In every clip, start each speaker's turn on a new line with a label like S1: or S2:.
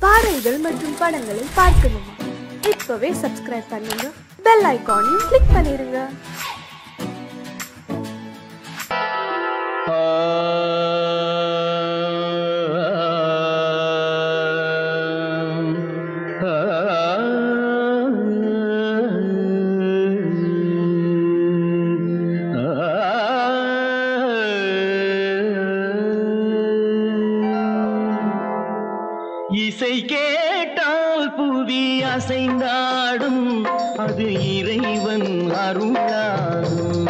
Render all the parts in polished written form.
S1: பாடல்கள் மற்றும் படங்களை பார்க்கணுமா? இப்பவே சப்ஸ்கிரைப் பண்ணுங்க, பெல் ஐகானையும் கிளிக் பண்ணிருங்க.
S2: இசை கேட்டால் புவி அசைந்தாடும், அது இறைவன் அருளாகும்.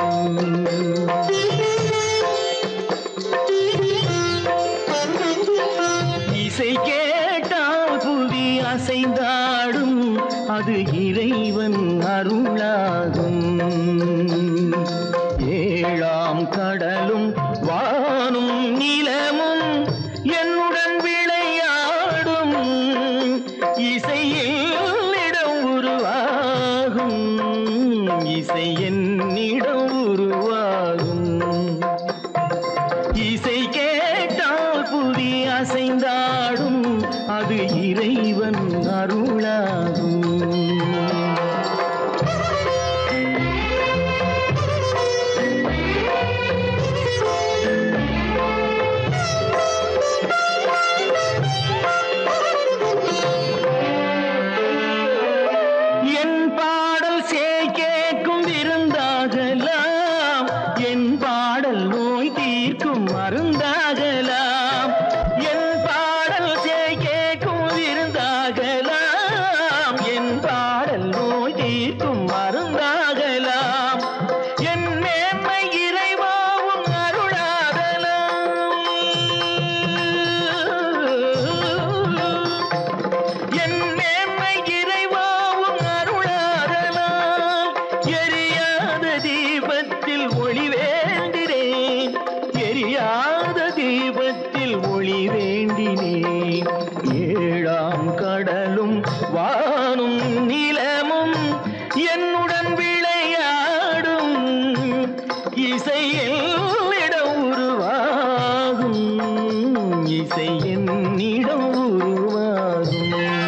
S2: இசை கேட்டால் புவி அசைந்தாடும், அது இறைவன் அருளாகும். ஏழாம் கடலும் வானும் நிலமும் என்னுடன் விளையாடும், இசையில் இடம் உருவாகும், இசை என்னிடம் உருவாகும். இசை கேட்டால் புவி அசைந்தாடும், அது இறைவன் அருளாகும். ஏழாம் கடலும் வானும் நிலமும் என்னுடன் விளையாடும், இசையில் இடம் உருவாகும், இசை என்னிடம் உருவாகும்.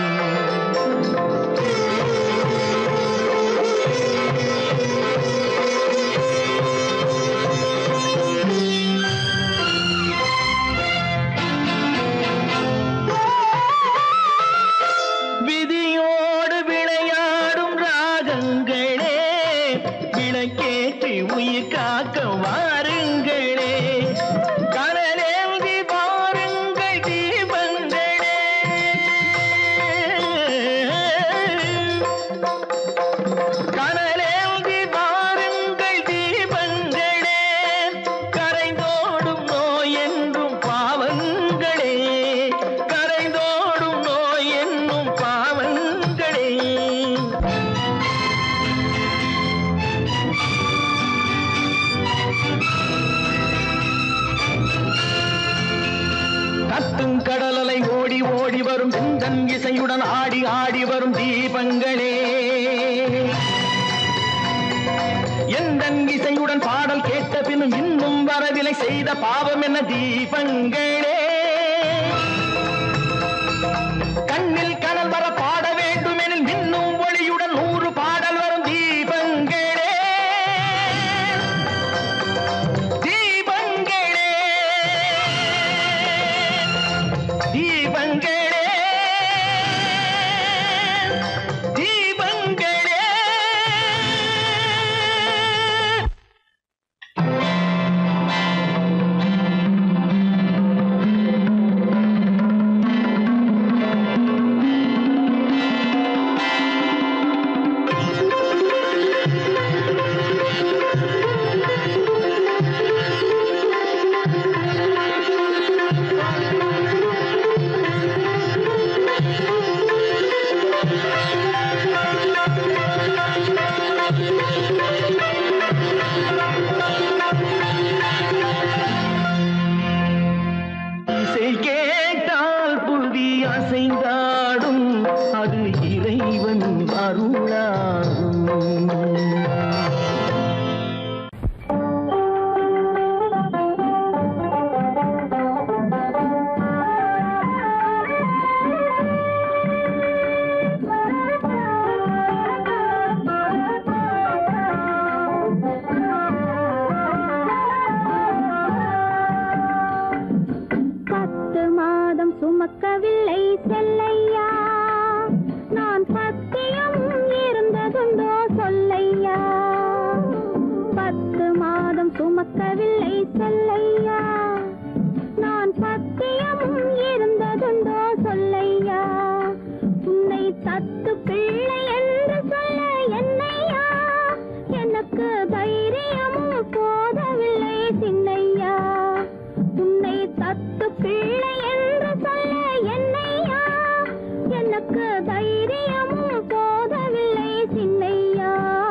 S2: விதியோடு விளையாடும் ராகங்களே, விளக்கேற்றி உயிர் காக்க வாருங்களே, கனலேந்தி வாருங்கள் தீபங்களே. கனலேந்தி வாருங்கள் தீபங்களே, கரைந்தோடும் நோய் என்றும் பாவங்களே, கரைந்தோடும் நோய் என்னும் பாவங்களே. கத்தும் கடலலை ஓடி ஓடி வரும் செந்தன் இசையுடன் ஆடி ஆடி வரும் தீபங்களே, எந்தன் இசையுடன் பாடல் கேட்ட பின்னும் இன்னும் வரவில்லை, செய்த பாவம் என்ன தீபங்களே. கண்ணில் கனல் வர பாட வேண்டுமெனில் மின்னும் ஒளியுடன் 100 பாடல் வரும் தீபங்களே, தீபங்களே, தீபங்களே, தீபங்களே. இசை கேட்டால் புவி அசைந்தாடும், அது இறைவன் அருளாகும்.
S3: சுமக்கவில்லை செல்லையா, நான் பத்தியம் இருந்ததுண்டோ சொல்லையா. 10 மாதம் சுமக்கவில்லை செல்லையா, நான் பத்தியம் இருந்ததுண்டோ சொல்லையா. உன்னை தத்து பிள்ளை என்று சொல்ல என்னையா, எனக்கு தைரியமும் போதவில்லை சின்னையா. உன்னை தத்து பிள்ளை என்று சொல்ல என்னையா, எனக்கு தைரியமும் போதவில்லை சின்னையா.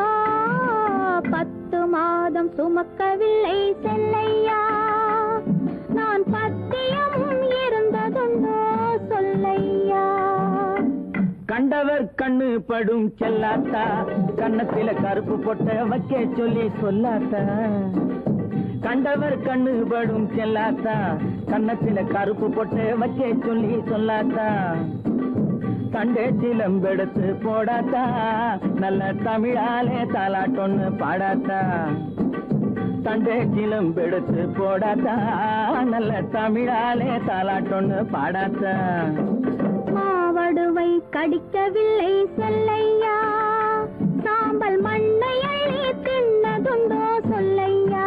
S3: 10 மாதம் சுமக்கவில்லை செல்லையா, நான் பத்தியம் இருந்ததுண்டோ சொல்லையா.
S2: கண்டவர் கண்ணு படும் செல்லாத்தா, கண்ணத்தில கருப்பு பொட்ட வைக்க சொல்லி சொல்லாத்தா. கண்டவர் கண்ணு படும் செல்லாத்தா, கண்ணத்தில கருப்பு பொட்ட வைக்க சொல்லி சொல்லாத்தா. கண்டே சிலம்பெடுத்து போடாத்தா, நல்ல தமிழாலே தாலாட்டொன்னு பாடாத்தா. தண்டே சிலம்பெடுத்து போடாத்தா, நல்ல தமிழாலே தாலாட்டொன்னு பாடாத்தா.
S3: மாவடுவை கடிக்கவில்லை செல்லையா, சாம்பல் மண்ணை அள்ளி தின்னதுண்டோ சொல்லையா.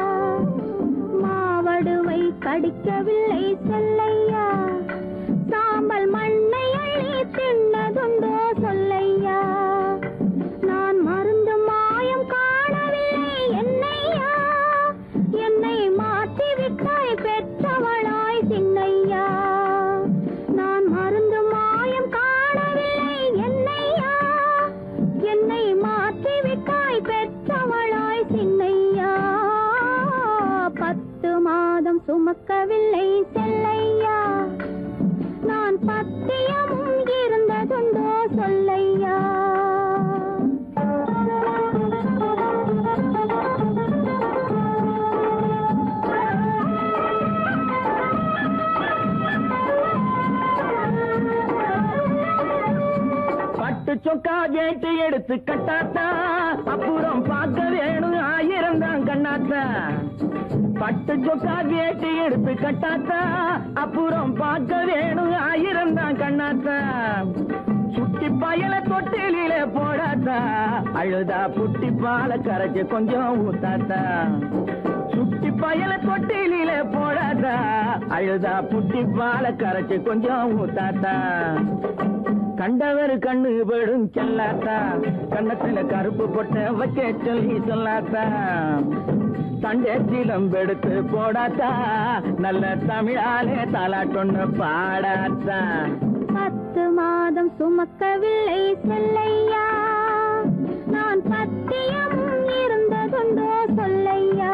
S3: மாவடுவை கடிக்கவில்லை செல்லையா, சாம்பல் மண்ணை அள்ளி தின்னதுண்டோ சொல்லையா. நான் மருந்து மாயம் காணவில்லை என்னையா, என்னை மாற்றி விட்டாய் பெற்றவளாய் சின்னையா. நான் மருந்து மாயம் காணவில்லை என்னையா, என்னை மாற்றி விட்டாய் பெற்றவளாய் சின்னையா. 10 மாதம் சுமக்கவில்லை செல்லையா, நான் பத்தியம் இருந்ததுண்டோ சொல்லையா.
S2: பட்டு சொக்கா கேட்டு எடுத்து கட்டாத்தா, அப்புறம் பார்க்க வேணும் 1000 தான் கண்ணாத்தா. பட்டு சொக்கா கேட்டு எடுத்து கட்டாத்தா, அப்புறம் பார்க்க வேணும் 1000 தான் கண்ணாத்தா. சுட்டி பயல தொட்டிலே போடாத்தா, அழுதா புட்டி பால கரைச்சு கொஞ்சம் ஊத்தாத்தா. சுட்டி பயல தொட்டிலே போடாத்தா, அழுதா புட்டி பால கரைச்சு கொஞ்சம் ஊத்தாத்தா. கண்டவர் கண்ணு படும் செல்லாத்தா, கண்ணத்துல கருப்பு பொட்ட வைக்க சொல்லி சொல்லாத்தா. தண்டே சிலம்பெடுத்து போடாத்தா, நல்ல தமிழாலே தாலாட்டொன்னு பாடாத்தா.
S3: 10 மாதம் சுமக்கவில்லை செல்லையா, நான் பத்தியம் இருந்ததுண்டோ சொல்லையா.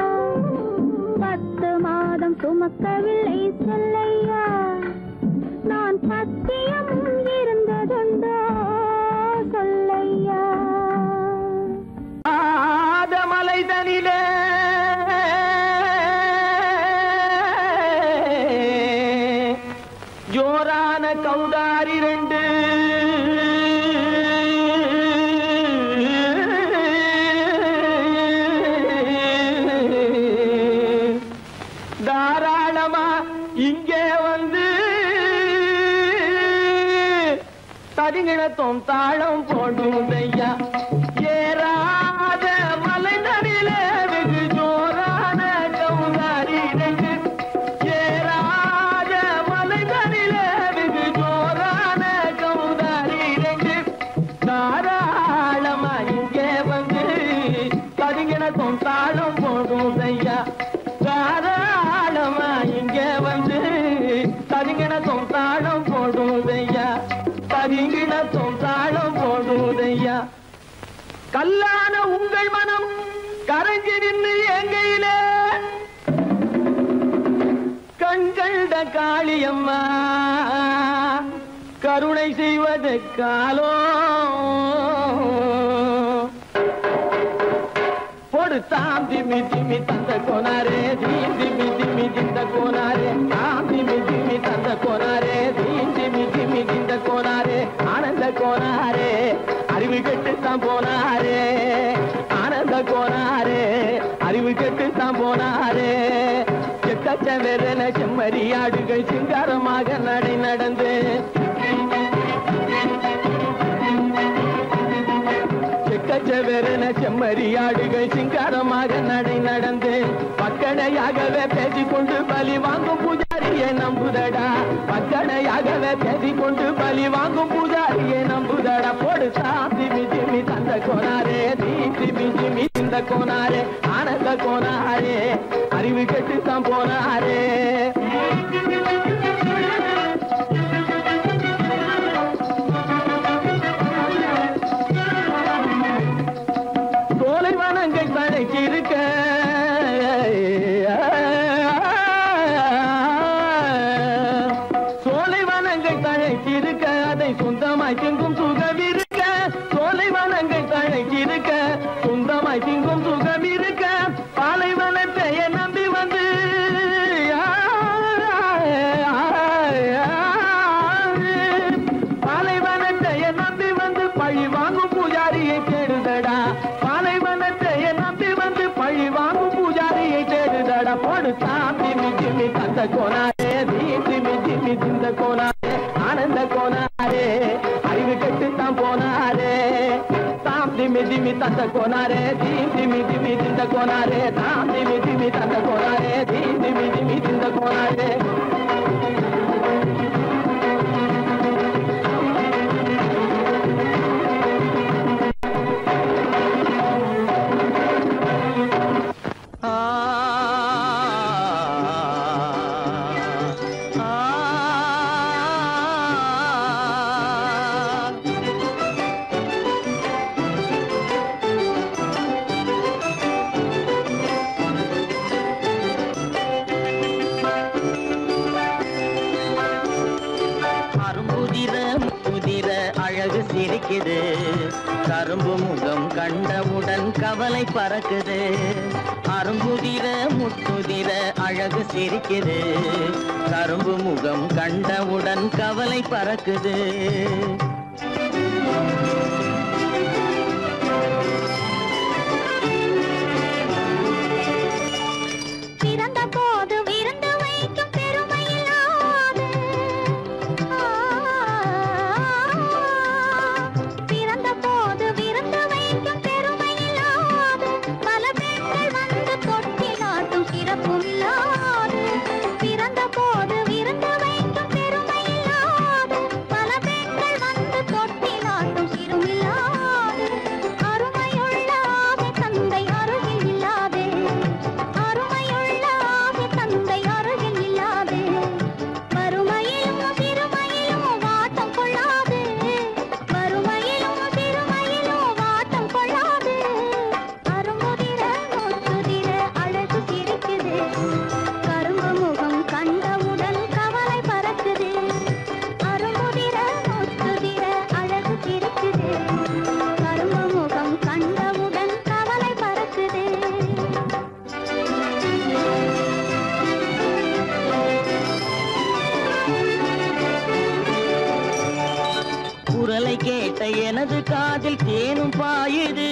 S3: 10 மாதம் சுமக்கவில்லை செல்லையா, நான் பத்தியம் இருந்ததுண்டோ சொல்லையா.
S2: மலைதனிலே ஜோரான கௌதாரி 2 தாராளமா இங்கே வந்து தரிங்கிணத்தும் தாளம் போடுதையா. ஏறாத மலைதனிலே வெகு ஜோரான கௌதாரி 2, ஏறாத மலைதனிலே வெகு ஜோரான கௌதாரி 2. தாராளமா இங்கே வந்து தரிங்கிணத்தும் தாளம் போடுதையா. தாராளமா இங்கே வந்து தரிங்கிணத்தும் தாளம் போடுதையா. தரிங்கிணத்தும் தாளம் போடுதையா. கல்லான உங்கள் மனம் கரைஞ்சி நின்று எங்கையிலே கண்கண்ட காளியம்மா கருணை செய்வது காலோ. பொடு தாம் திமி திமி தந்த கோனாரே, தீம் திமி திமி திந்த கோனாரே, தாம் திமி திமி தந்த கோனாரே, தீம் திமி திமி திந்த கோனாரே. ஆனந்த கோனாரே அறிவு கெட்டுத்தான் போனாரே, ஆனந்த கோனாரே அறிவு கெட்டுத்தான் போனாரே. செக்க செக்கச்சவென செம்மறியாடுகள் சிங்காரமாக நடை நடந்து செக்கச்சவென செம்மறியாடுகள் சிங்காரமாக நடை நடந்து பக்கடையாகவே பேசிக்கொண்டு பலி வாங்கும் பூஜாரியை நம்புதடா பக்கடையாகவே பேசிக்கொண்டு பலி வாங்கும் பூஜாரியை நம்புதடா போடு சாந்தி மிதிமி தந்த கோனாரே தீந்தி மிதிமி இந்த கோனாரே ஆனந்த கோனாரே அறிவு கெட்டுத்தான் போனாரே சோலைவனங்கள் தழைக்கிருக்க சோலைவனங்கள் தழைக்கிருக்க அதை சொந்தமாய் திங்கும் சுகமிருக்க சோலைவனங்கள் தழைக்கிருக்க சொந்தமாய் திங்கும் சுகமிருக்க பாலைவனத்தை நம்பி வந்து பாலைவனத்தை நம்பி வந்து பழி வாங்கும் பூஜாரியை தேடுதடா பாலைவனத்தை நம்பி வந்து பழி வாங்கும் பூஜாரியை தேடுதடா போடு சாமி மிஜிமி தந்த கோனாரே தீந்தி மிஜிமி திந்த கோனாரே ஆனந்த கோனாரே அறிவு கெட்டுத்தான் போனாரே சாந்தி மிதிமி தந்த கோனாரே தீந்தி மிதிமி திந்த கோனாரே சாந்தி மிதிமி தந்த கோனாரே தீந்தி மிதிமி திந்த கோனாரே கரும்பு முகம் கண்டவுடன் கவலை பறக்குது அரும்புதிர முத்துதிர அழகு சிரிக்குது கரும்பு முகம் கண்டவுடன் கவலை பறக்குது எனது காதில் தேனும் பாயுது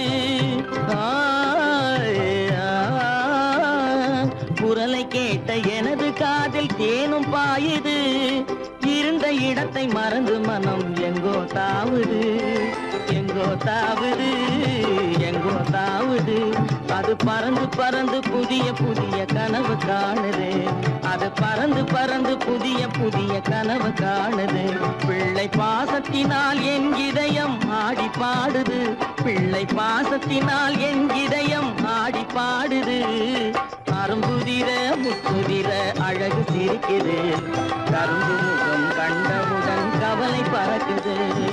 S2: குரலை கேட்ட எனது காதில் தேனும் பாயுது இருந்த இடத்தை மறந்து மனம் எங்கோ தாவுது எங்கோ தாவுது எங்கோ தாவுது அது பறந்து பறந்து புதிய புதிய கனவு காணுது அது பறந்து பறந்து புதிய புதிய கனவு காணுது பிள்ளை பாசத்தினால் என் இதயம் ஆடி பாடுது பிள்ளை பாசத்தினால் என் இதயம் ஆடி பாடுது அரும்புதிர முத்துதிர அழகு சிரிக்குது கரும்பு முகம் கண்டவுடன் கவலை பறக்குது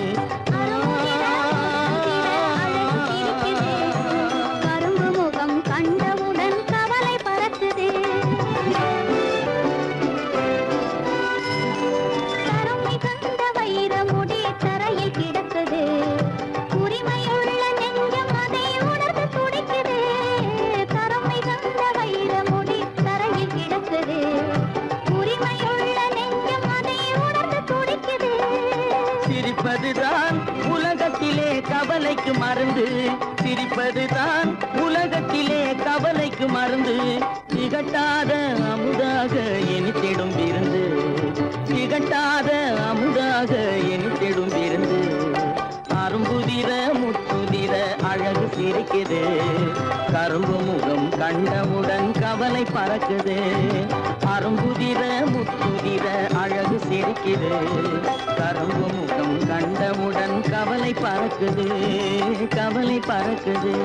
S2: சிரிப்பதுதான் உலகத்திலே கவலைக்கு மருந்து சிரிப்பதுதான் உலகத்திலே கவலைக்கு மருந்து திகட்டாத அமுத அமுதாக இனித்திடும் விருந்து, திகட்டாத அமுதாக இனித்திடும் விருந்து. அரும்புதிர முத்துதிர அழகு சிரிக்குது, கரும்பு முகம் கண்டவுடன் கவலை பறக்குது. அரும்புதிர முத்துதிர அழகு சிரிக்குது, கரும்பு முகம் கண்டவுடன் கவலை பறக்குது, கவலை பறக்குது.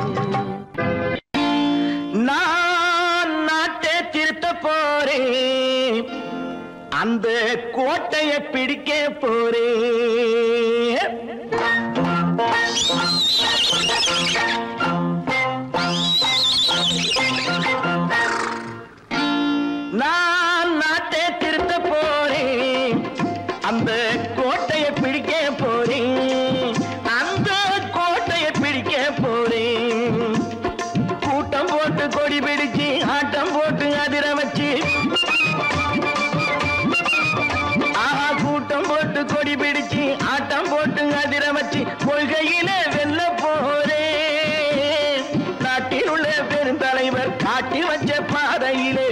S2: நான் நாட்டை திருத்த போறேன், அந்த கோட்டையை பிடிக்க போறேன். நான் நாட்டை திருத்த போறேன், அந்த கோட்டையை பிடிக்க போறேன், அந்த கோட்டையை பிடிக்க போறேன். கூட்டம் போட்டு கொடி பிடிச்சு ஆட்டம் போட்டு அதிர வச்சு, கூட்டம் போட்டு கொடி பிடிச்சு ஆட்டம் போட்டு அதிர வச்சு கொள்கையில வெல்ல போறேன். நாட்டில் உள்ள பெருந்தலைவர் காட்டி வச்ச பாதையிலே,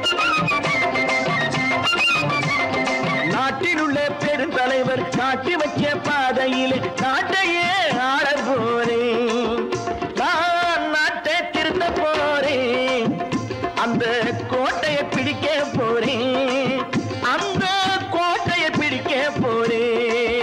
S2: நாட்டில் உள்ள பெருந்தலைவர் காட்டி வச்ச பாதையிலே நாட்டையே ஆள போறேன். நான் நாட்டை திருத்த போறேன், அந்த கோட்டையை பிடிக்க போறேன், அந்த கோட்டையை பிடிக்க போறேன்.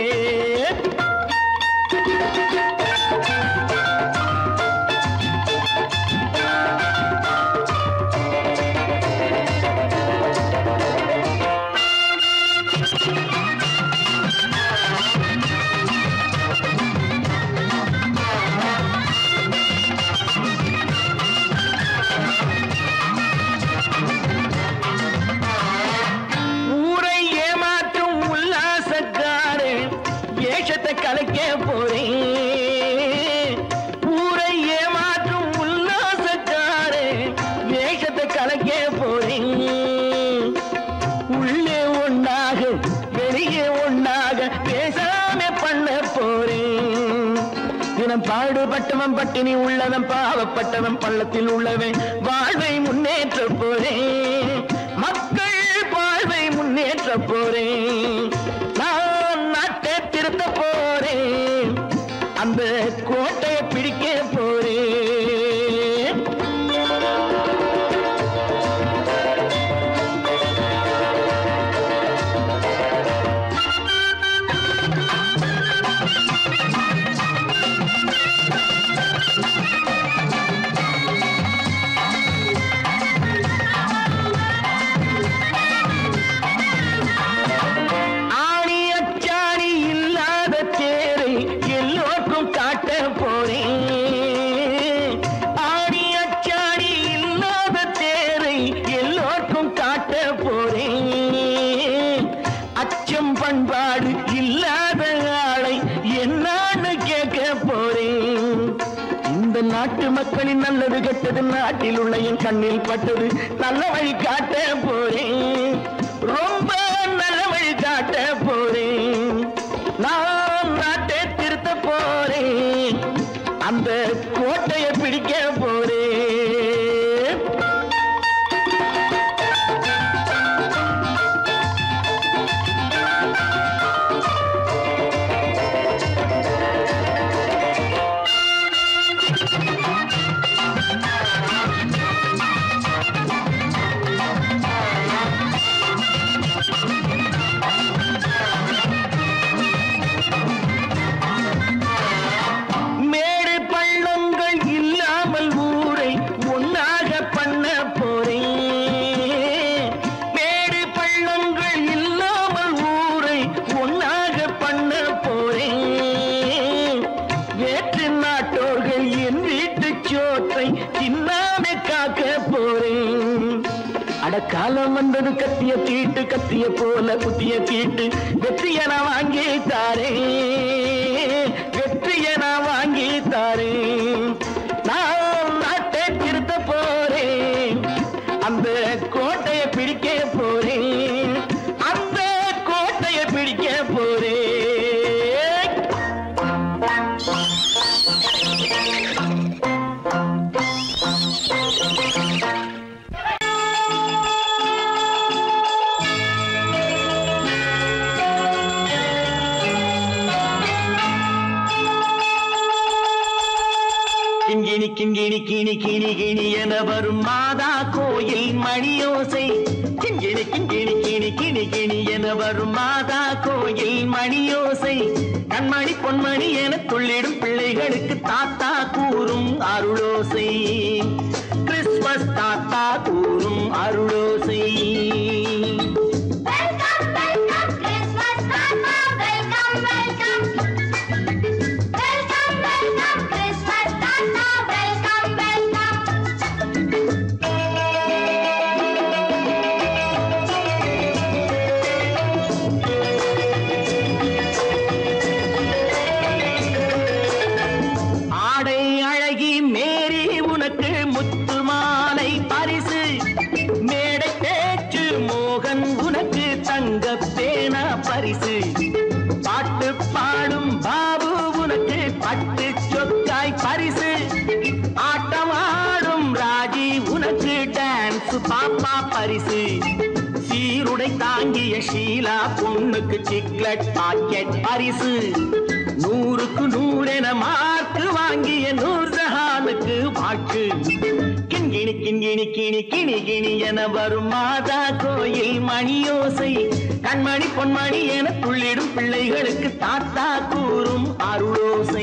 S2: கலைக்க போறேன், ஊரை ஏமாற்றும் உல்லாசக்காரே வேஷத்தை கலைக்க போறேன். உள்ளே ஒன்றாக வெளியே ஒன்றாக பேசாம பண்ண போறேன். தினம் பாடுபட்டவன் பட்டினி உள்ளவன் பாவப்பட்டவன் பள்ளத்தில் உள்ளவன் வாழ்வை முன்னேற்ற போறேன், மக்கள் வாழ்வை முன்னேற்ற போறேன். நான் நாட்டை திருத்த போறேன், அந்த கோட்டையை பிடிக்க போறேன். பண்பாடு இல்லாத ஆளை என்னான்னு கேட்க போறேன். இந்த நாட்டு மக்களின் நல்லது கெட்டது நாட்டில் உள்ள என் கண்ணில் பட்டது, நல்ல வழி காட்ட போறேன், ரொம்ப நல்ல வழி காட்ட போறேன். நான் நாட்டை திருத்த போறேன், அந்த கோட்டையை பிடிக்க போறேன். காலம் வந்தது கத்திய தீட்டு, கத்திய போல குத்திய தீட்டு, வெற்றிய நான் வாங்கி தாரே, வெற்றிய நான் வாங்கி தாரே. நான் நாட்டை திருத்த போறேன், அந்த கோட்டையை பிடிக்க போறேன், அந்த கோட்டையை பிடிக்க போறேன்.
S4: கிண்கிணி கிணி கிணி கிணி என வரும் மாதா கோயில் மணியோசை. கிண்கிணி கிண்கிணி கிணி கிணி கிணி என வரும் மாதா கோயில் மணியோசை. கண்மணி பொன்மணி என துள்ளிடும் பிள்ளைகளுக்கு தாத்தா கூறும் அருளோசை. கிறிஸ்மஸ் தாத்தா கூறும் அருளோசை. பாட்டு பாடும் பாபு உனக்கு பட்டு சொக்காய் பரிசு. ஆட்டமாடும் ராஜி உனக்கு டான்ஸ் பாப்பா பரிசு. சீருடை தாங்கிய ஷீலா பொண்ணுக்கு சிக்லெட் பாக்கெட் பரிசு. 100க்கு 100 என மார்க்கு வாங்கிய நூர்ஜஹானுக்கு வாழ்த்து. கிண்கிணி கிண்கிணி கிணி கிணி கிணி என வரும் மாதா கோயில் மணியோசை. கண்மணி பொன்மணி என துள்ளிடும் பிள்ளைகளுக்கு தாத்தா கூறும் அருளோசை.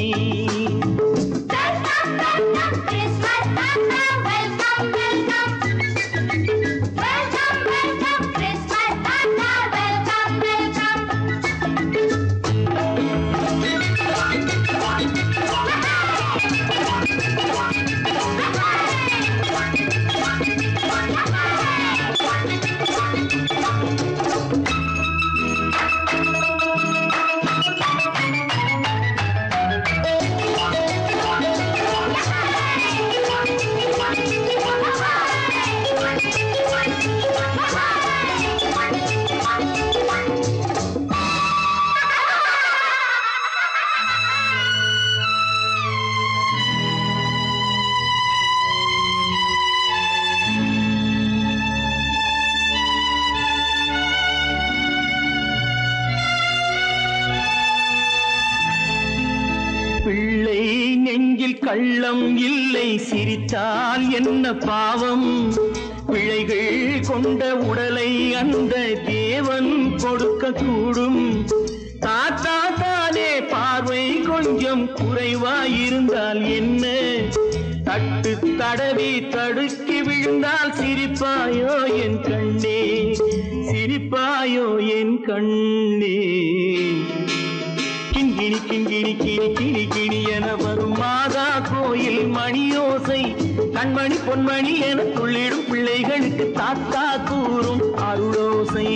S4: பிள்ளை நெஞ்சில் கள்ளம் இல்லை, சிரித்தால் என்ன பாவம். பிழைகள் கொண்ட உடலை அந்த தேவன் கொடுக்க கூடும். தாத்தா தானே பார்வை கொஞ்சம் குறைவாயிருந்தால் என்ன? தட்டு தடவி தடுக்கி விழுந்தால் சிரிப்பாயோ என் கண்ணே, சிரிப்பாயோ என் கண்ணே. கிண்கிணி கிண்கிணி கிணி கிணி கிணி என வரும் மாதா கோயில் மணியோசை. கண்மணி பொன்மணி என துள்ளிடும் பிள்ளைகளுக்கு தாத்தா கூறும் அருளோசை.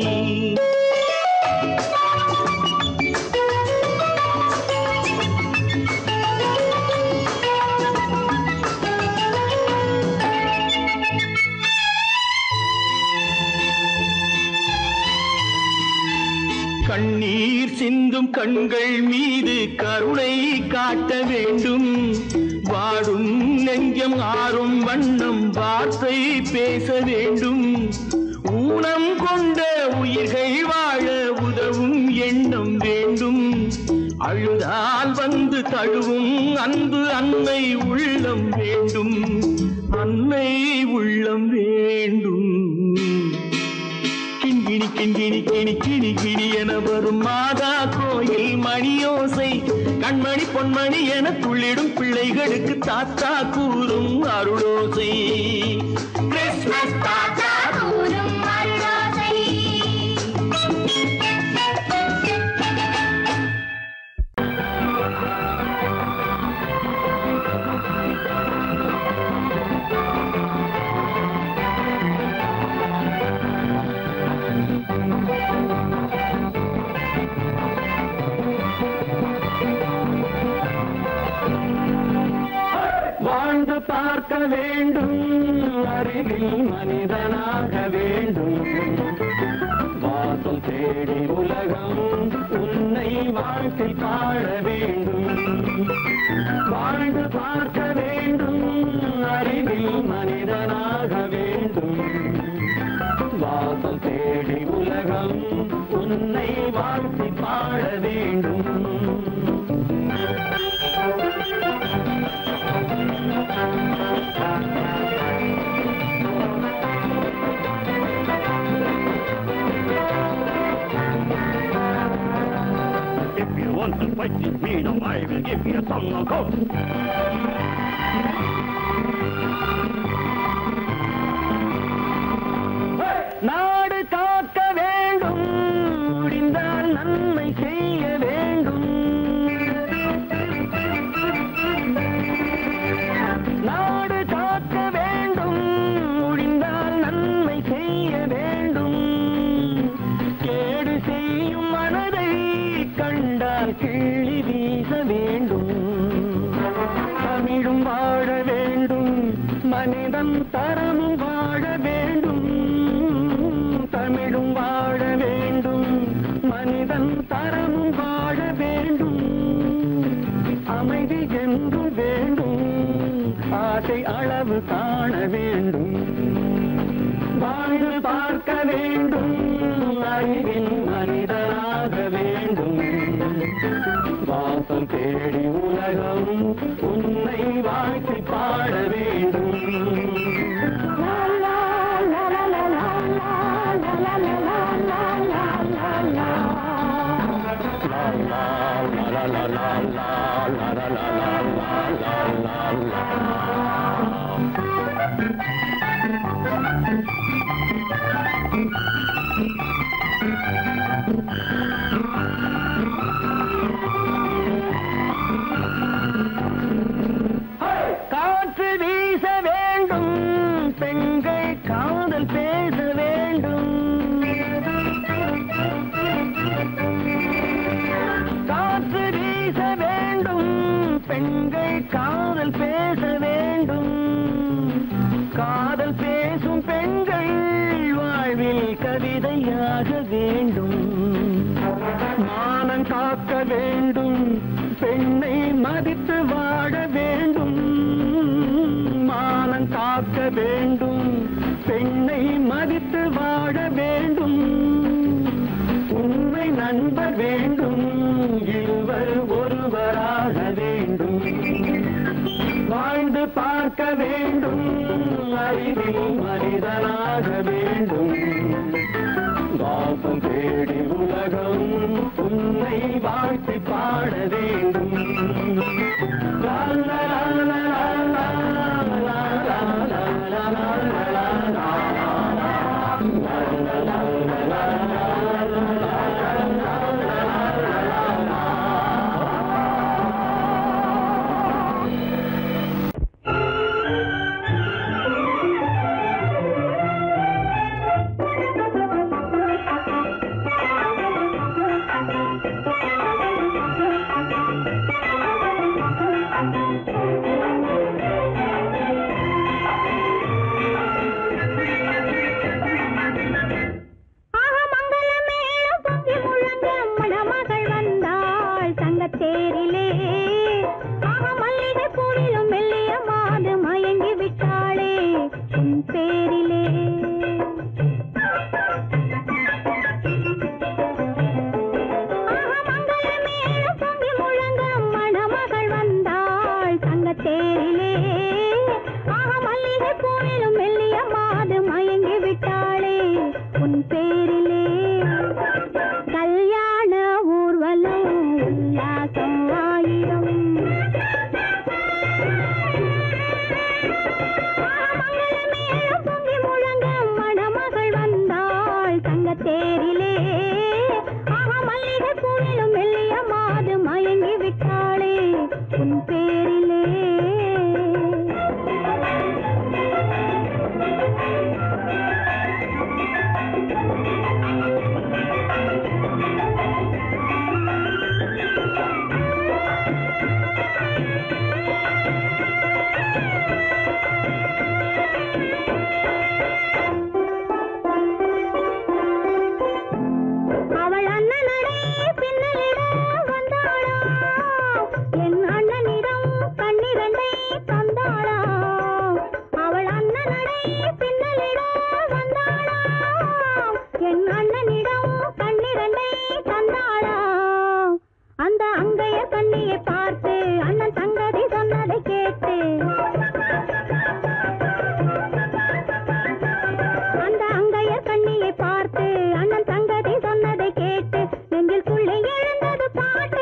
S4: கண்ணீர் சிந்தும் கண்கள் மீது கருணை காட்ட வேண்டும். வாடும் நெஞ்சம் ஆறும் வண்ணம் வார்த்தை பேச வேண்டும். ஊனம் கொண்ட உயிர்கள் வாழ உதவும் எண்ணம் வேண்டும். அழுதால் வந்து தழுவும் அன்பு அன்னை உள்ளம் வேண்டும், அன்னை உள்ளம் வேண்டும். கிண்கிணி கிண்கிணி கிணி கிணி கிணி என வரும் மாதா கோயில் மணியோசை. கண்மணி பொன்மணி என துள்ளிடும் பிள்ளைகளுக்கு தாத்தா கூறும் அருளோசை. கிறிஸ்மஸ் தாத்தா கூறும் அருளோசை. வாழ்ந்து பார்க்க வேண்டும், அறிவில் மனிதனாக வேண்டும். வாசல் தேடி உலகம் உன்னை வாழ்க்கை பாட வேண்டும். வாழ்ந்து பார்க்க வேண்டும், அறிவில் மனிதனாக வேண்டும். வாசல் தேடி உலகம் உன்னை வாழ்க்கை பாட வேண்டும்.
S5: If you want to fight with me, now I will give you a song of course.
S2: நாடு காக்க வேண்டும், முடிந்தால் நன்மை செய்ய வேண்டும். நாடு காக்க வேண்டும், முடிந்தால் நன்மை செய்ய வேண்டும். கேடு செய்யும் மனதை கண்டால் கிள்ளி வீச வேண்டும். தமிழும் வாழ வேண்டும், மனிதன் தரமும் வாழ வேண்டும். தமிழும் வாழ வேண்டும், மனிதன் தரமும் வாழ வேண்டும். அமைதி என்றும் வேண்டும், ஆசை அளவு காண வேண்டும். வாழ்ந்து பார்க்க வேண்டும், அறிவின் மனிதனாக வேண்டும். வாசம் தேடி உலகம் உன்னை வாழ்த்தி பாட வேண்டும். காற்று வீச வேண்டும், பெண்கள் காதல் பேச வேண்டும். காற்று வீச வேண்டும், பெண்கள் காதல் பேச வேண்டும். காதல் பேசும் பெண்கள் வாழ்வில் கவிதையாக வேண்டும். மானம் காக்க வேண்டும், பெண்ணை மதித்து வாழ வேண்டும். மானம் காக்க வேண்டும், பெண்ணை மதித்து வாழ வேண்டும். உண்மை நண்பர் வேண்டும், இருவர் ஒருவராக வேண்டும். வாழ்ந்து பார்க்க வேண்டும், அறிவில் மனிதனாக வேண்டும். வாசம் தேடி உலகம் உன்னை வாழ்த்தி பாட வேண்டும். லா லா லா லா லா லா லா லா லா லா.
S3: பார்த்து அண்ணன் தங்கதி சொன்னதை கேட்டு நெஞ்சில் புள்ளி எழுந்தது பாட்டு.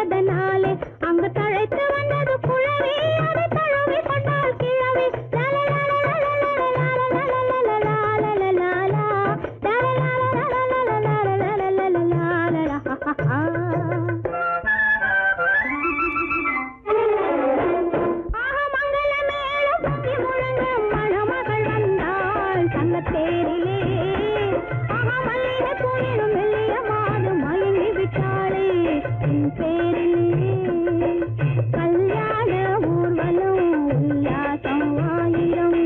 S3: அதனாலே அங்கு தழைத்து வந்தது குழவி அதை தழுவி கொண்டால் கிழவி தேரிலே மல்லிகை பூயிடும் மெல்லிய மாது மயங்கி விட்டாளே என் பேரிலே கல்யாண ஊர்வலம் உல்லாசம் ஆயிரம்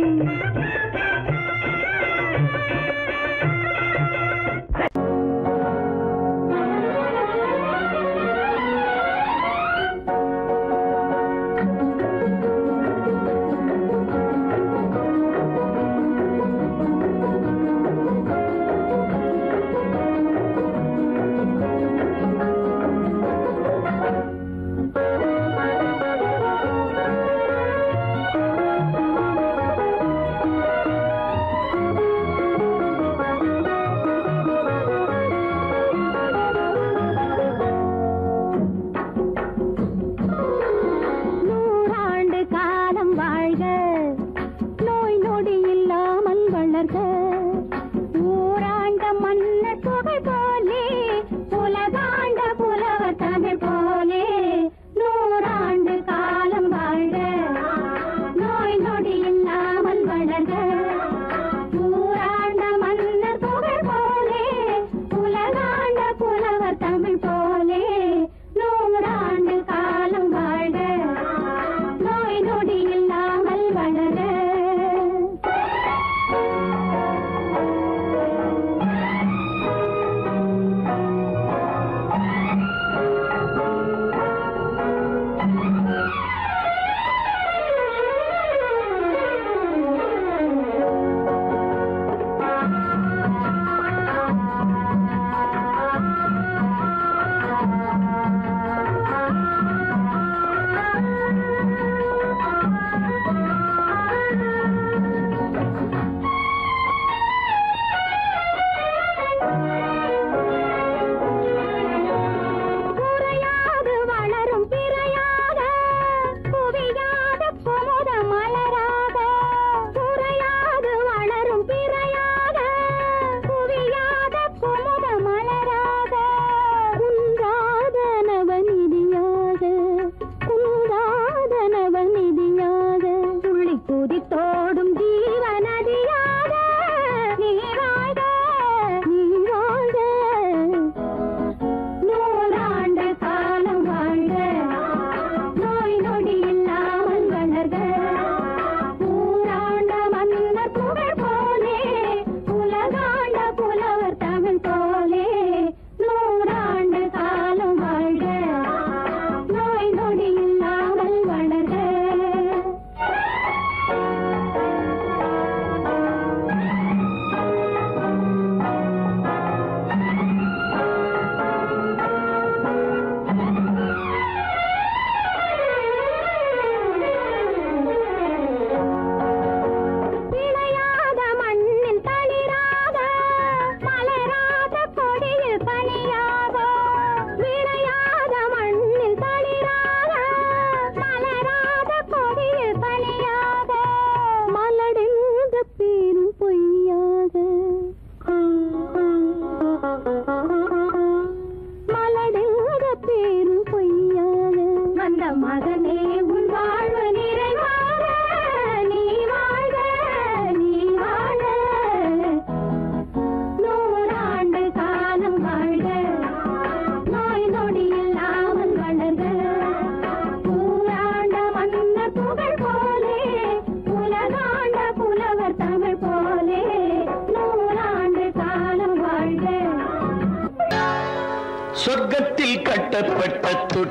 S4: சொர்க்கத்தில் கட்டப்பட்ட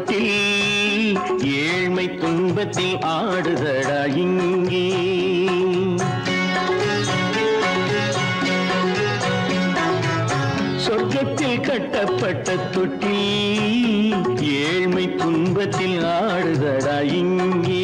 S4: தொட்டில் ஏழ்மை துன்பத்தில் ஆடுதடா இங்கே. சொர்க்கத்தில் கட்டப்பட்ட தொட்டில் ஏழ்மை துன்பத்தில் ஆடுதடா இங்கே.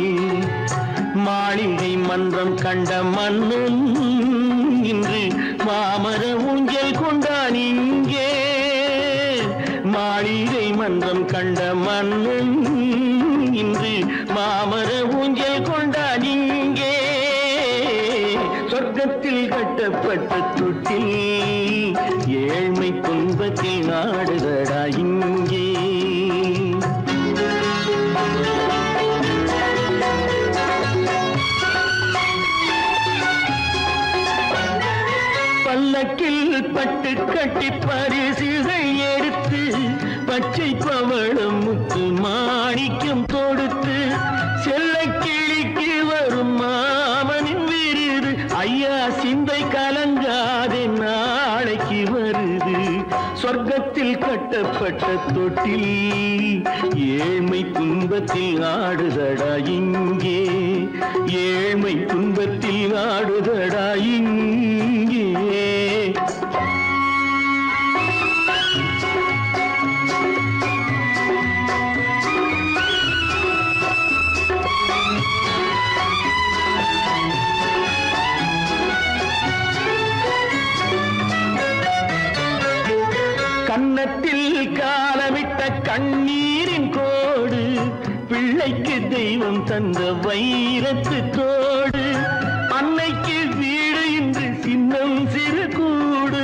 S4: மாளிகை மன்றம் கண்ட மன்னன் இன்று மாமர ஊஞ்சல் கொண்டான் இங்கே. மாளிகை மன்றம் கண்ட மன்னன் இன்று மாமர ஊஞ்சல் கொண்டான் இங்கே. சொர்க்கத்தில் கட்டப்பட்ட தொட்டில் ஏழ்மை துன்பத்தில் நாடுதடா இங்கே. பல்லக்கில் பட்டு கட்டி பரிசுகள் எடுத்து பச்சை பவளம் முத்து மாணிக்கம் தொடுத்து செல்ல கிளிக்கு வரும் மாமனின் விருது. ஐயா சிந்தை கலங்காதே நாளைக்கு வருது. சொர்க்கத்தில் கட்டப்பட்ட தொட்டில் ஏழ்மை துன்பத்தில் ஆடுதடா இங்கே. ஏழ்மை துன்பத்தில் ஆடுதடா இங்கே. கன்னத்தில் காலமிட்ட கண்ணீரின் கோடு பிள்ளைக்கு தெய்வம் தந்த வைரத்து தோடு. அன்னைக்கு வீடு இன்று சின்னம் சிறு கூடு.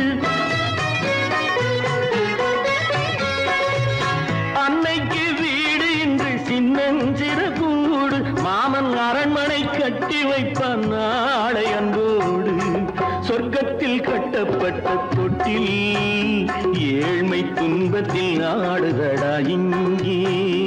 S4: அன்னைக்கு வீடு இன்று சின்னம் சிறு கூடு. மாமன் அரண்மனை கட்டி வைப்பான் நாளை அன்போடு. சொர்க்கத்தில் கட்டப்பட்ட தொட்டில் ஏழ்மை துன்பத்தில் ஆடுதடா இங்கே.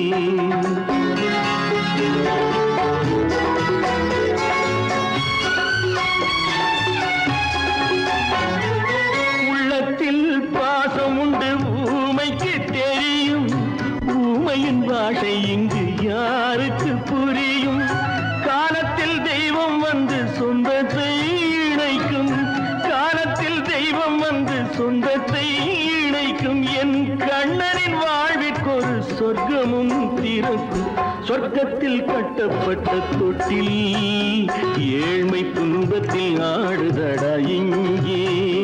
S4: உள்ளத்தில் பாசம் உண்டு ஊமைக்கு தெரியும். ஊமையின் பாஷை இங்கு யாருக்கு புரியும்? காலத்தில் தெய்வம் வந்து சொந்தத்தை இணைக்கும். காலத்தில் தெய்வம் வந்து சொந்தத்தை இணைக்கும். என் கண்ணனின் வாழ்விற்கொரு சொர்க்கமும் திறக்கும். சொர்க்கத்தில் கட்டப்பட்ட தொட்டில் ஏழ்மை துன்பத்தில் ஆடுதடா இங்கே.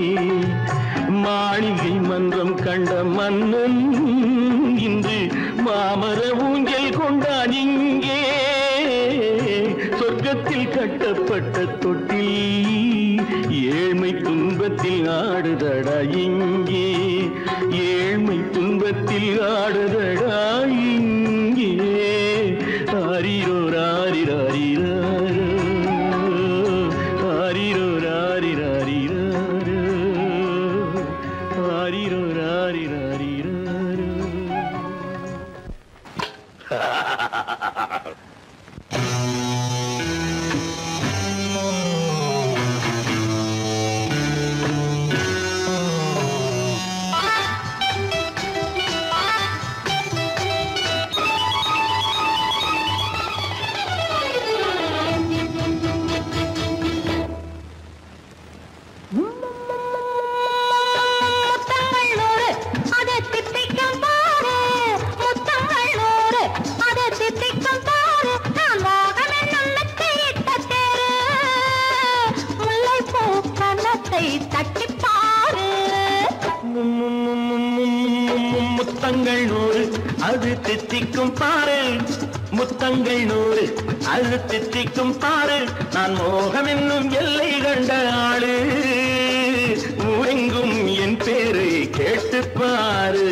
S4: மாளிகை மன்றம் கண்ட மன்னன் இன்று மாமர ஊஞ்சல் கொண்டான் இங்கே. சொர்க்கத்தில் கட்டப்பட்ட தொட்டில் ஏழ்மை துன்பத்தில் ஆடுதடா இங்கே. ஏழ்மை துன்பத்தில் ஆடுதடா இங்கே. ஆரிரோ ராரிராரிராரோ, ஆரிரோ ராரிராரிராரோ, ஆரிரோ ராரிராரிராரோ. முத்தங்கள் 100 அது தித்திக்கும் பாரு. முத்தங்கள் 100 அது தித்திக்கும் பாரு. நான் மோகம் என்னும் எல்லை கண்ட ஆளு. ஊரெங்கும் என் பேரை கேட்டு பாரு.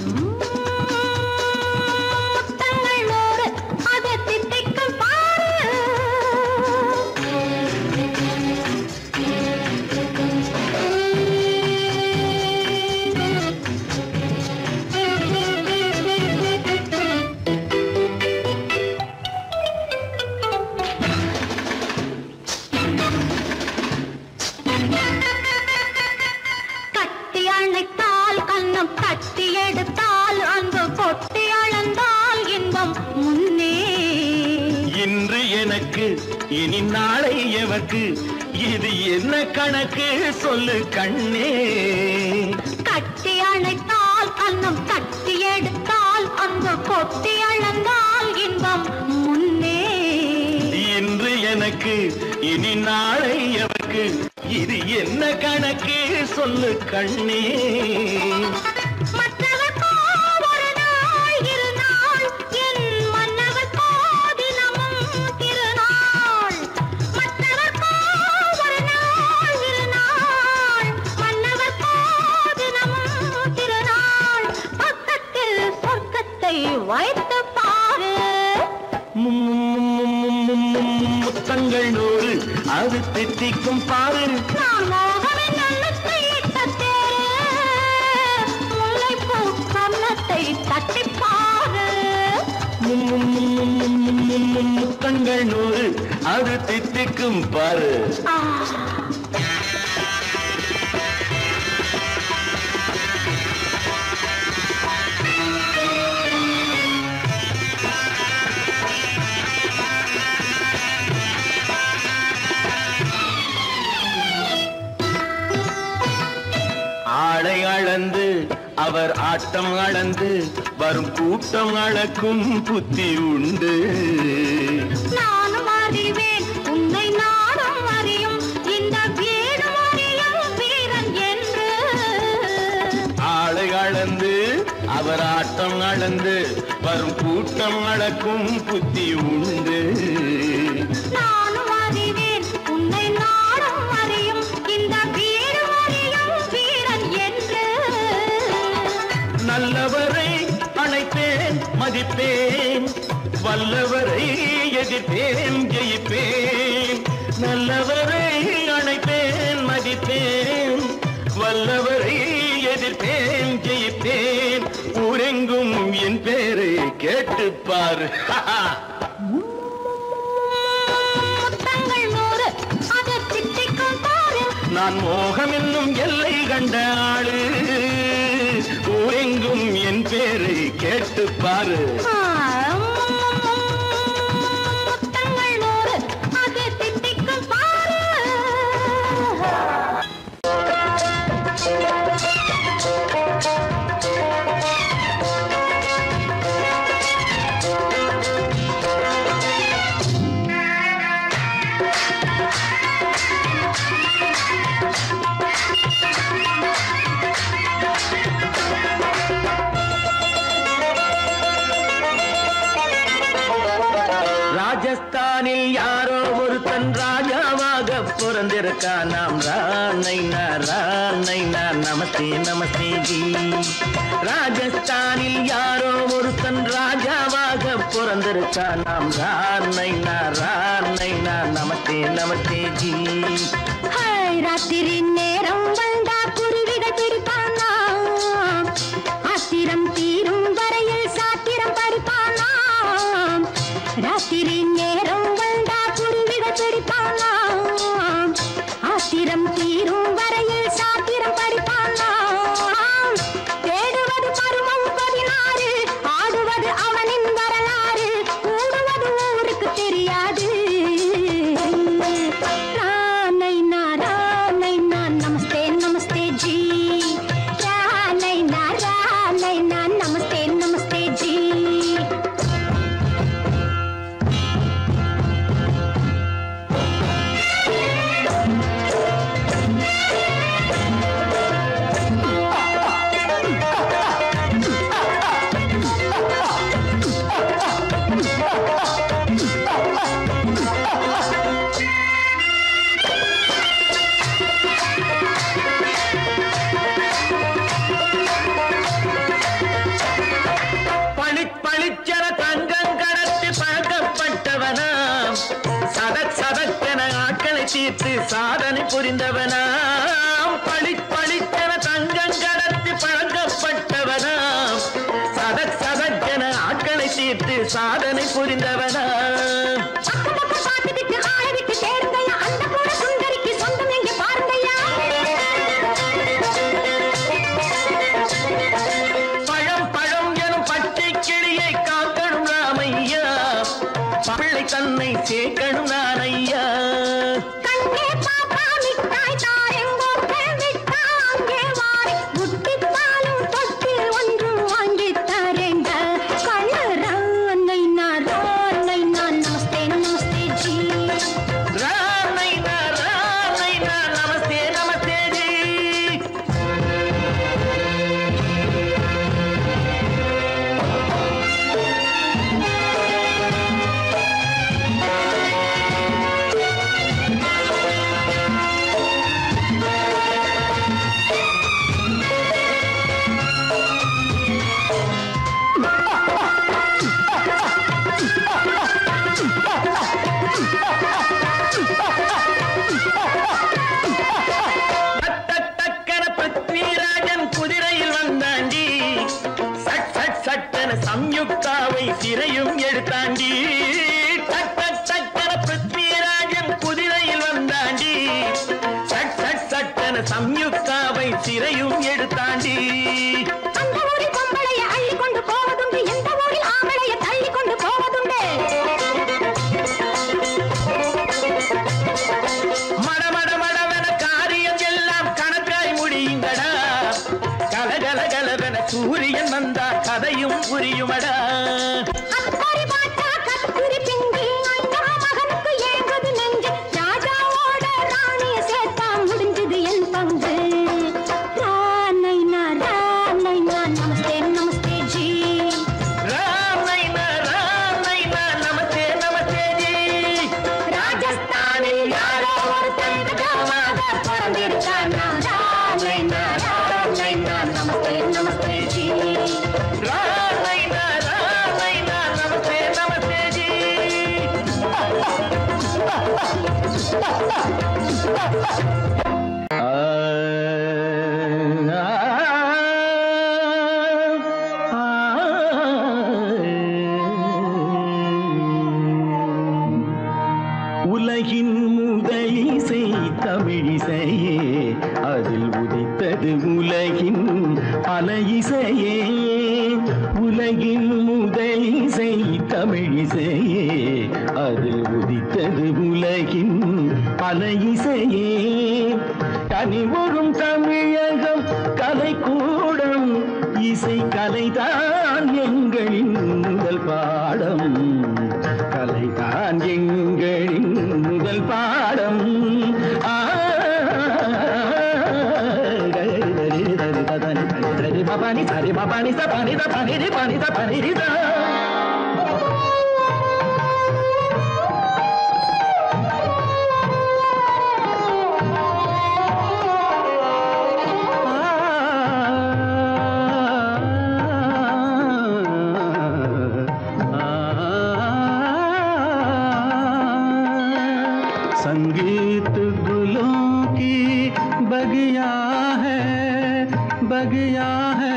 S4: இனி நாளை எவர்க்கு இது என்ன கணக்கு சொல்லு கண்ணே.
S3: கட்டி அணைத்தால் கண்ணம் கட்டி எடுத்தால் அங்கு கொட்டி அளந்தால் இன்பம் முன்னே.
S4: இன்று எனக்கு இனி நாளை எவர்க்கு இது என்ன கணக்கு சொல்லு கண்ணே.
S3: மற்றவர்க்கோ ஒரு நாள் உள்ளத்தில் வைத்து பாரு.
S4: முத்தங்கள் 100 அது தித்திக்கும் பாரு.
S3: நான் மோகனின் உள்ளத்தை இட்ட தேரு, முல்லைப்பூ கன்னத்தை தட்டி பாரு.
S4: முத்தங்கள் 100 அது தித்திக்கும் பாரு. ஆளை அளந்து அவர் ஆட்டம் அளந்து வரும் கூட்டம் அளக்கும் புத்தி உண்டு.
S3: நானும் அறிவேன் உன்னை நாடும் அறியும் இந்த வீடு அறியும் வீரன் என்று.
S4: ஆளை அளந்து அவர் ஆட்டம் அளந்து வரும் கூட்டம் அளக்கும் புத்தி உண்டு.
S3: நானும் அறிவேன் உன்னை நாடும் அறியும் இந்த வீடு அறியும் வீரன் என்று.
S4: நல்லவரை அழைப்பேன் மதிப்பேன், வல்லவரை எதிர்ப்பேன் ஜெயிப்பேன். நல்லவரை அழைப்பேன் மதிப்பேன், வல்லவரை எதிர்ப்பேன் ஜெயிப்பேன். ஊரெங்கும் என் பேரை கேட்டுப்பார்.
S3: முத்தங்கள் 100 அது தித்திக்கும் பாரு.
S4: நான் மோகம் என்னும் எல்லை கண்ட ஆளு, ஊரெங்கும் என் பேரை கேட்டுப்பாரு.
S3: முத்தங்கள் 100 அது தித்திக்கும் பாரு.
S4: ராஜஸ்தானில் யாரோ ஒருத்தன் ராஜாவாக பிறந்திருக்கான். நாம் ராணைனா ராணைனா நமஸ்தே நமஸ்தே ஜி. ராஜஸ்தானில் யாரோ ஒருத்தன் ராஜாவாக பிறந்திருக்கான். நாம் ராணைனா ராணைனா நமஸ்தே நமஸ்தே ஜி.
S3: ராத்திரி நேரம் வந்தா குருவிகள் பிடிப்பானா, ஆத்திரம் தீரும் வரையில் சாத்திரம் படிப்பானா. ராத்திரி நேரம் வந்தா குருவிகள் பிடிப்பானா, ஆத்திரம் தீரும் வரையில் சாத்திரம் படிப்பானா. தேடுவது பருவம் 16, ஆடுவது அவனின் வரலாறு, கூடுவது ஊருக்கு தெரியாது. நமஸ்தே நமஸ்தே ஜி. நமஸ்தே நமஸ்தே ஜி.
S4: பளிச்சென தங்கம் கடத்தி பழக்கப்பட்டவனாம், சதக் சதக்கென ஆட்களை தீர்த்து சாதனை புரிந்தவனாம். பளிச்சென தங்கம் கடத்தி பழக்கப்பட்டவனாம், சதக் சதக்கென ஆட்களை தீர்த்து சாதனை புரிந்தவனாம். பிள்ளை தன்னை சேர்க்கணும் நான் ஐயா.
S3: கண்ணே பாப்பா மிட்டாய் தாரெங்கோ விட்டா அங்கே வாரி, முட்டித்தாலும் தொட்டு ஒன்று வாங்கி தரேங்க. கண்ணு ராணைனா நமஸ்தே நமஸ்தே ஜி.
S4: ராணைனா நமஸ்தே நமஸ்தே ஜி. சம்யுக்தாவை சிறையும் எடுத்தாண்டி. டக் டக் டக்கன பிருத்விராஜன் குதிரையில் வந்தாண்டி. சட் சட் சட்டன சம்யுக்தாவை சிறையும் எடுத்தாண்டி.
S3: அந்த ஊரில் பொம்பளைய அள்ளி கொண்டு போவதுண்டு, எந்த ஊரில் ஆம்பளைய தள்ளி கொண்டு போவதுண்டு.
S4: மடமட மடவன காரியம் எல்லாம் கணக்காய் முடியுங்கடா. கலகல கலவன சூரியன் வந்தா கதையும் புரியுமடா.
S3: அப்பாரி பாட்டா கத்திரி பிங்கு, அண்ணா மகனுக்கு ஏங்குது நெஞ்சு. ராஜாவோட ராணிய சேர்த்தா முடிஞ்சது என் பங்கு. ராமைனா ராமைனா நமஸ்தே நமஸ்தே ஜி.
S4: ராம் நைனா நமஸ்தே நமஸ்தே ஜி.
S3: ராஜஸ்தானில் யாரோ ஒருத்தன் ராமாக பிறந்திருக்கானா. ராமைனா நமஸ்தே நமஸ்தே ஜி.
S4: ராம் நைனா நமஸ்தே நமஸ்தே ஜி. உலகின் முதலிசை தமிழிசையே, அதில் உதித்தது உலகின் பல இசையே. உலகின் முதலிசை தமிழிசையே, அதில் உதித்தது உலகின் பல இசையே. கனிவரும் தமிழகம் கலைக்கூடம், இசை கலைதான் எங்களின் முதல் பாடம். கலைதான் எங்களின் முதல் பாடம். பபானி சரி பபானி சபானி தபானி பானி தபானி ரிதா. संगीत गुलों की बगिया है, बगिया है।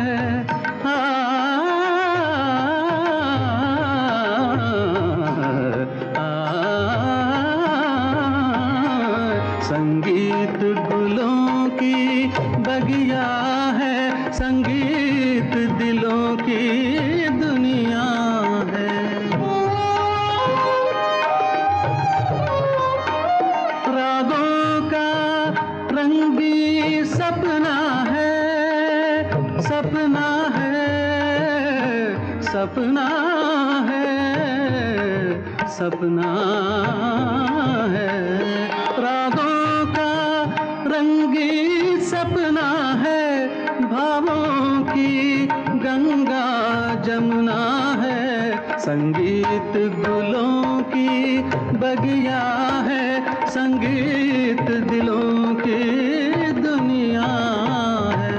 S4: संगीत गुलों की बगिया है, संगीत दिलों की दुनिया है। रागों का रंगी सपना है, सपना है, सपना है, सपना है। रागों का रंगी सपना है, भावों की गंगा जमुना है। संगीत गुलों की बगिया है, संगीत दिलों की दुनिया है।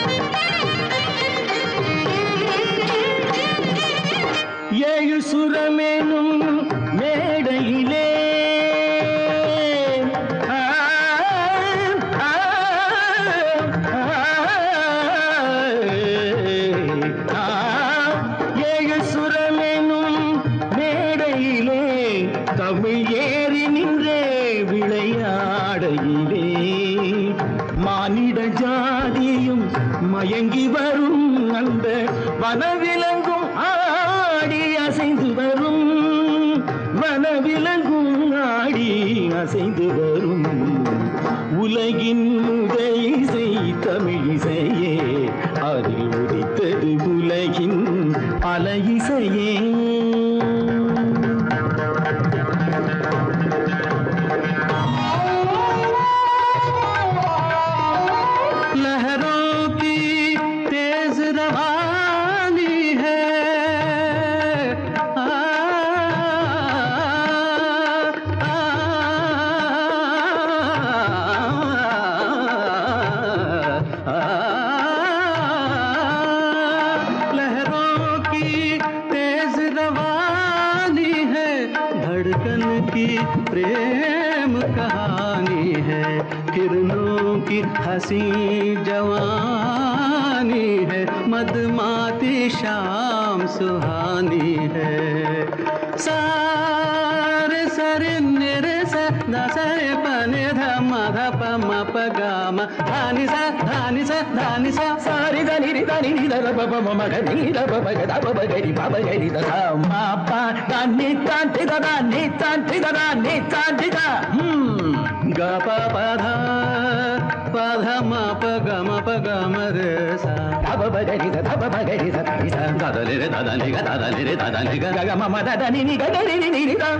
S4: ஏழு சுரமேனும் மேடையிலே ஏழு சுரமேனும் மேடையிலே தமிழ் ஏறி நின்றே விளையாடையிலே மானிட ஜாதியும் மயங்கி வரும் அந்த வனவிலங்கும் ஆடி அசைந்து வரும், வனவிலங்கும் ஆடி அசைந்து வரும். உலகின் முதல் இசை தமிழிசையே, அதில் உதித்தது உலகின் பல இசையே. लहरों की तेज रवानी है, लहरों की तेज रवानी है, धड़कन की प्रेम कहानी है। किरणों की हंसी जवानी
S6: जवानी है मदमाती शाम सुहानी है सारे सरे निरे सा दा सरे पने धा मा धा प म प ग म धानी सा धानी सा धानी सा
S2: सारी दानी रि दानी रि द ब ब म ग नि द ब ब ग द ब ब ग रि ब ब ग रि द सा मा प द नि ता ति द दा नि ता ति द दा नि ता ति द
S6: ग प प धा प धा म प ग म प ग म रे सा
S2: द ब ब ग रि द द ब ब ग रि द नि सा
S6: दा दा रे दा दा नि ग दा दा रे दा दा नि ग
S2: ग ग म म द द नि नि ग ग रि रि रि द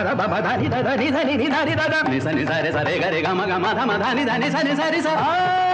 S6: ni sa re sa re ga re ga ma धा ni धा ni sa ni sa re sa